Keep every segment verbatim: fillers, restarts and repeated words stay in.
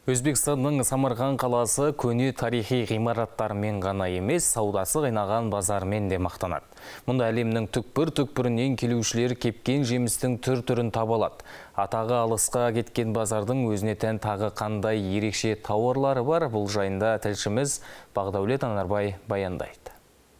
Өзбекстанның Самарқан қаласы көне тарихи ғимараттармен ғана емес, саудасы қайнаған базармен де мақтанады. Мұнда әлемнің түкпір-түкпірінен келушілер кепкен жемістің түр-түрін таба алады. Атағы алысқа кеткен базардың өзіне тән тағы қандай ерекше тауарлары бар, бұл жайында тілшіміз Бағдаулет Анарбай баяндайды.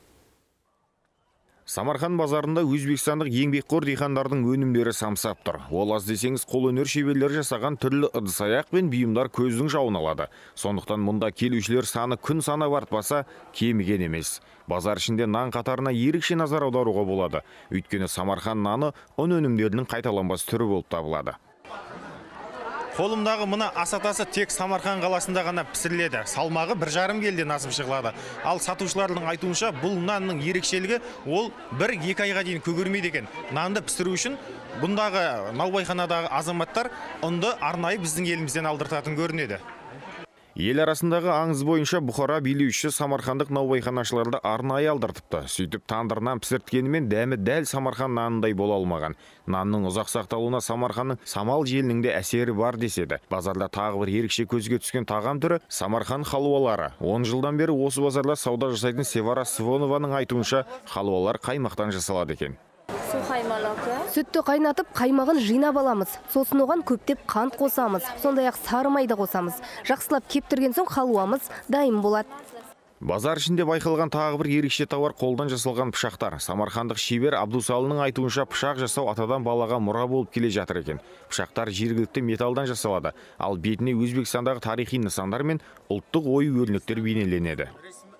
Самарқан базарында өзбекстандық еңбекқор диқандардың өнімдері самсап тұр. Ол аз десеңіз қолөнер шеберлері жасаған түрлі ыдыс-аяқ пен бұйымдар көздің жауын алады. Сондықтан мұнда келушілер саны күн санап артпаса кеміген емес. Базар ішінде нан қатарына ерекше назар аударуға болады. Өйткені Самарқан наны ұн өнімдерінің қайталанбас түрі болып табылады. Қолымдағы мына асатасы тек Самарқан қаласында ғана пісіріледі. Салмағы бір жарым келіден асып шығылады. Ал сатушылардың айтуынша бұл нанның ерекшелігі ол бір-екі айға дейін көгермейді екен. Нанды пісіру үшін бұндағы наубайханадағы азаматтар ұнды арнайы біздің елімізден алдыртатын көрінеді. Ел арасындағы аңыз бойынша Бұхара билеушісі самарқандық наубайханашыларды арнайы алдыртыпты. Сөйтіп тандырынан пісірткенімен дәмі дәл Самарқан нанындай бола алмаған. Нанның ұзақ сақталуына Самарқанның самал желінің де әсері бар деседі. Базарда тағы бір ерекше көзге түскен тағам түрі Самарқан халуалары. он жылдан бері осы базарда сауда жасайтын Севара Свонованың айтуынша халуалар қаймақтан жасалады екен. Сүтті қайнатып, қаймағын жинап аламыз. Сосын оған көптеп қант қосамыз. Сондай-ақ сары майда қосамыз. Жақсылап кептірген соң халуамыз дайын болады. Базар ішінде байқалған тағы бір ерекше тауар қолдан жасалған пышақтар. Самарқандық шебер Абдусалының айтуынша пышақ жасау атадан балаға мұра болып келе жатыр екен. Пышақтар жергілікті металдан жасалады, ал бетіне Өзбекстандағы тарихи нысандар мен ұлттық ою-өрнектер бейнеленеді.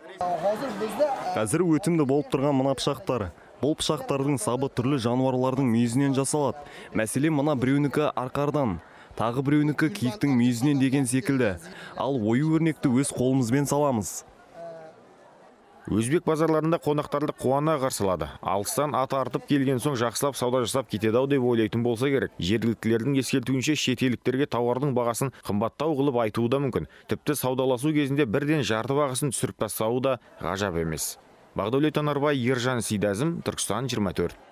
Қазір өтімді болып тұрған мына пышақтар. Бұл пышақтардың сабы түрлі жануарлардың мүйізінен жасалады. Мәселен, мына біреуінікі арқардан, тағы біреуінікі киіктің мүйізінен деген секілді. Ал ою-өрнекті өз қолымызбен саламыз. Өзбек базарларында қонақтарды қуана қарсылады. Алыстан ат артып келген соң жақсылап сауда жасап кетеді-ау деп ойлайтын болса керек. Жергіліктілердің ескертуінше шетелдіктерге тауардың бағасын қымбаттау қылып айтуы да мүмкін. Тіпті саудаласу кезінде бірден жарты бағасын түсіріп тастауы да ғажап емес. Бағдаулет Анарбай, Ержан Сейдазым, Түркістан жиырма төрт.